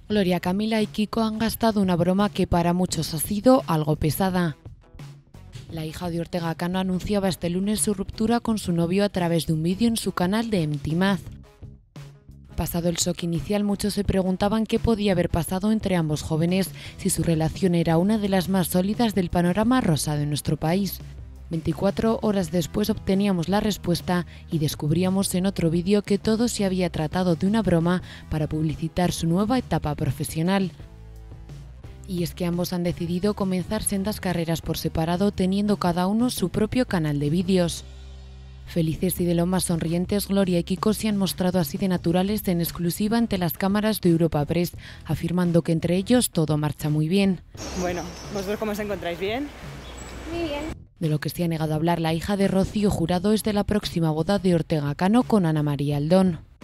Gloria, Camila y Kiko han gastado una broma que para muchos ha sido algo pesada. La hija de Ortega Cano anunciaba este lunes su ruptura con su novio a través de un vídeo en su canal de MTMath. Pasado el shock inicial, muchos se preguntaban qué podía haber pasado entre ambos jóvenes, si su relación era una de las más sólidas del panorama rosa de nuestro país. 24 horas después obteníamos la respuesta y descubríamos en otro vídeo que todo se había tratado de una broma para publicitar su nueva etapa profesional. Y es que ambos han decidido comenzar sendas carreras por separado, teniendo cada uno su propio canal de vídeos. Felices y de lo más sonrientes, Gloria y Kiko se han mostrado así de naturales en exclusiva ante las cámaras de Europa Press, afirmando que entre ellos todo marcha muy bien. Bueno, ¿vosotros cómo os encontráis? ¿Bien? Muy bien. De lo que se ha negado a hablar la hija de Rocío Jurado es de la próxima boda de Ortega Cano con Ana María Aldón.